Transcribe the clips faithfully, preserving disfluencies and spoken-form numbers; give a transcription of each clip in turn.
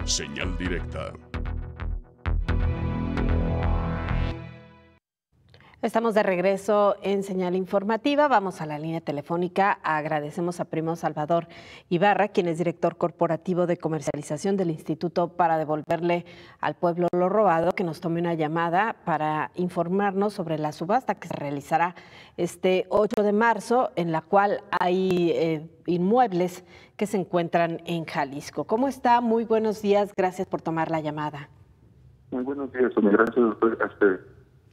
Señal directa. Estamos de regreso en Señal Informativa. Vamos a la línea telefónica. Agradecemos a Primo Salvador Ibarra, quien es director corporativo de comercialización del Instituto para devolverle al pueblo lo robado, que nos tome una llamada para informarnos sobre la subasta que se realizará este ocho de marzo, en la cual hay eh, inmuebles que se encuentran en Jalisco. ¿Cómo está? Muy buenos días. Gracias por tomar la llamada. Muy buenos días, gracias a usted.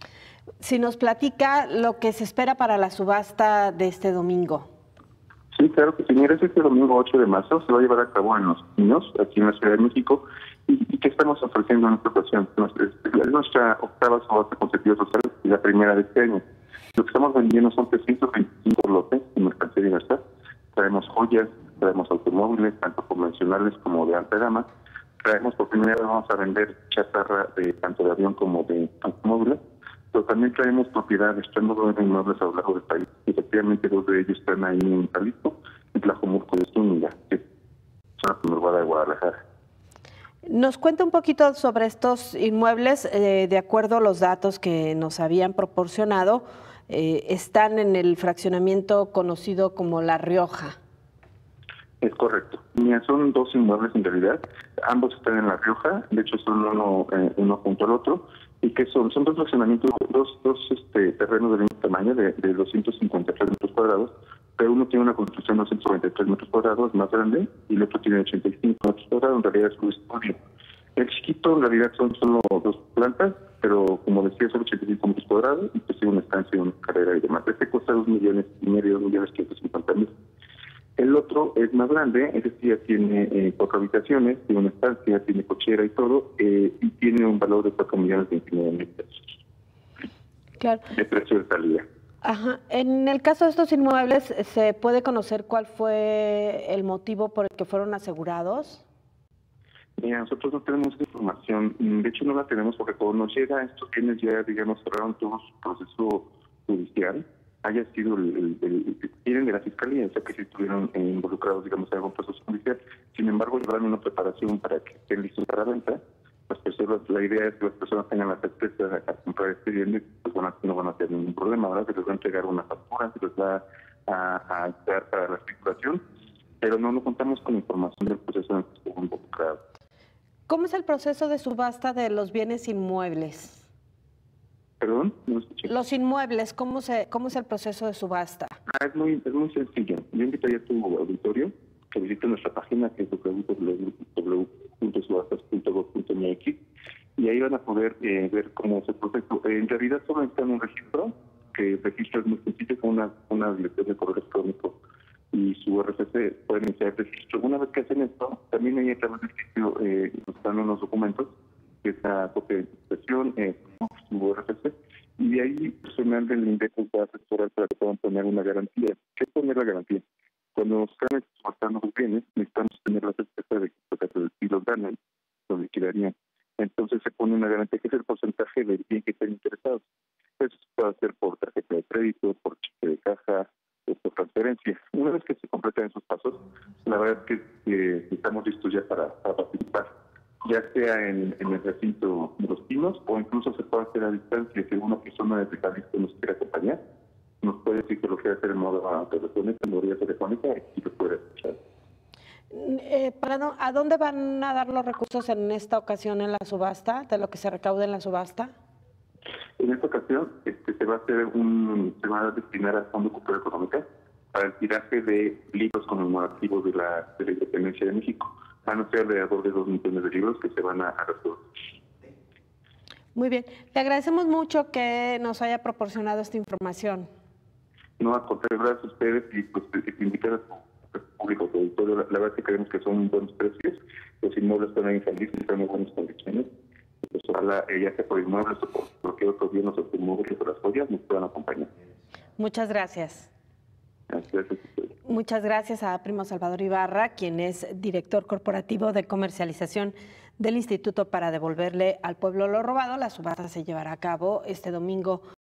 Si nos platica lo que se espera para la subasta de este domingo. Sí, claro que sí. Mira, es este domingo ocho de marzo, se va a llevar a cabo en Los Pinos, aquí en la Ciudad de México. ¿Y, y qué estamos ofreciendo en esta ocasión? Es nuestra octava subasta consecutiva social y la primera de este año. Lo que estamos vendiendo son trescientos veinticinco lotes de mercancía diversa. Traemos joyas, traemos automóviles, tanto convencionales como de alta gama. Traemos, por primera vez, vamos a vender chatarra de tanto de avión como de automóviles. Pero también traemos propiedades, traemos nueve inmuebles a lo largo del país. Efectivamente, dos de ellos están ahí en Jalisco, en Tlajomulco de Zúñiga, que es una conurbada de Guadalajara. Nos cuenta un poquito sobre estos inmuebles. Eh, de acuerdo a los datos que nos habían proporcionado, eh, están en el fraccionamiento conocido como La Rioja. Es correcto. Mira, son dos inmuebles en realidad. Ambos están en La Rioja, de hecho son uno, eh, uno junto al otro. ¿Y qué son? Son dos fraccionamientos, dos, dos este, terrenos del mismo tamaño, de, de doscientos cincuenta y tres metros cuadrados, pero uno tiene una construcción de doscientos noventa y tres metros cuadrados más grande y el otro tiene ochenta y cinco metros cuadrados, en realidad es un estudio. El chiquito en realidad son solo dos plantas, pero como decía, son ochenta y cinco metros cuadrados y pues tiene una estancia, una carrera y demás. Este cuesta dos millones y medio, dos millones quinientos cincuenta mil. El otro es más grande, ese sí ya tiene eh, cuatro habitaciones, tiene una estancia, tiene cochera y todo, eh, y tiene un valor de cuatro millones veintinueve mil pesos. Claro. De precio de salida. Ajá. En el caso de estos inmuebles, ¿se puede conocer cuál fue el motivo por el que fueron asegurados? Mira, nosotros no tenemos esa información, de hecho no la tenemos porque cuando nos llega estos bienes ya, digamos, cerraron todo su proceso judicial, haya sido el, el, el vienen de la fiscalía, o sea que si estuvieron eh, involucrados, digamos, en algún proceso judicial. Sin embargo, llevaron una preparación para que estén listos para venta. Las personas, la idea es que las personas tengan la certeza de comprar este bien, pues bueno, no van a tener ningún problema, ¿verdad? Se les va a entregar una factura, se les va a, a dar para la especulación, pero no, no contamos con información del proceso en el que estuvo involucrado. ¿Cómo es el proceso de subasta de los bienes inmuebles? Perdón, no escuché. Los inmuebles, ¿cómo se cómo es el proceso de subasta? Ah, es muy es muy sencillo. Yo invitaría a tu auditorio que visite nuestra página, que es doble u doble u doble u punto subastas punto gob punto m x, y ahí van a poder eh, ver cómo es el proceso. Eh, en realidad solo necesitan un registro, que el registro es muy sencillo, con una, una dirección de correo electrónico y su R F C, pueden iniciar el registro. Una vez que hacen esto, también ahí a través del sitio eh, nos dan unos documentos, que es la copia de identificación, eh, su R F C, y de ahí personal del INDEC va a asesorar para que puedan poner una garantía. ¿Qué es poner la garantía? Cuando nos están exportando los bienes, necesitamos tener la certeza de que si los ganan, los liquidarían. Entonces se pone una garantía que es el porcentaje del bien que estén interesados. Eso se puede hacer por tarjeta de crédito, por cheque de caja, o por transferencia. Una vez que se completan esos pasos, la verdad es que eh, estamos listos ya para, para participar, ya sea en, en el recinto de Los Pinos o incluso se puede hacer a distancia. Si alguna persona de Jalisco nos quiere acompañar, nos puede decir que lo quiere hacer en modo telefónico, en modalidad telefónica, y lo puede escuchar. Eh, para no, ¿A dónde van a dar los recursos en esta ocasión en la subasta, de lo que se recaude en la subasta? En esta ocasión este, se va a hacer un, se va a destinar al Fondo Cultural Económica para el tiraje de libros conmemorativos de la, de la independencia de México. Van a ser alrededor de dos millones de libros que se van a, a resolver. Muy bien. Le agradecemos mucho que nos haya proporcionado esta información. No, a contrario, gracias a ustedes y pues invitar a su público, sobre todo, la, la verdad que creemos que son buenos precios, los inmuebles están ahí en Jalisco, están en buenas condiciones, pues ojalá, eh, ya sea por inmuebles o por cualquier otro bien, o sea, por inmuebles o las joyas, nos puedan acompañar. Muchas gracias. Gracias. Muchas gracias a Primo Salvador Ibarra, quien es director corporativo de comercialización del Instituto para devolverle al pueblo lo robado. La subasta se llevará a cabo este domingo